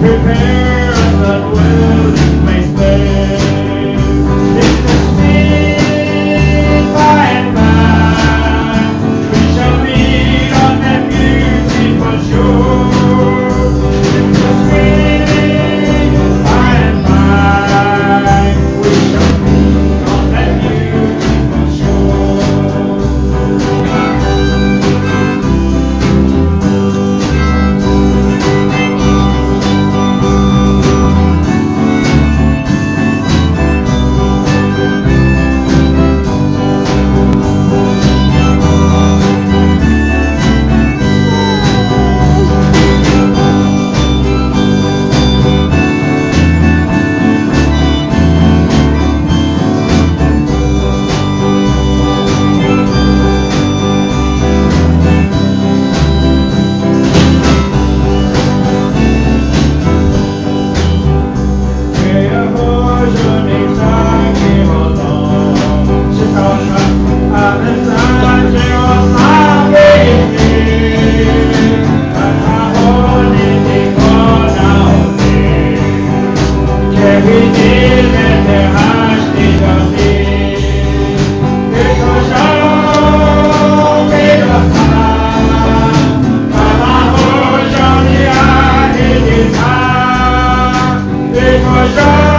Prepare us that will may stay. In the sweet by and by, we shall meet on that beautiful shore. In the sweet by and by, we shall meet on that beautiful shore. Because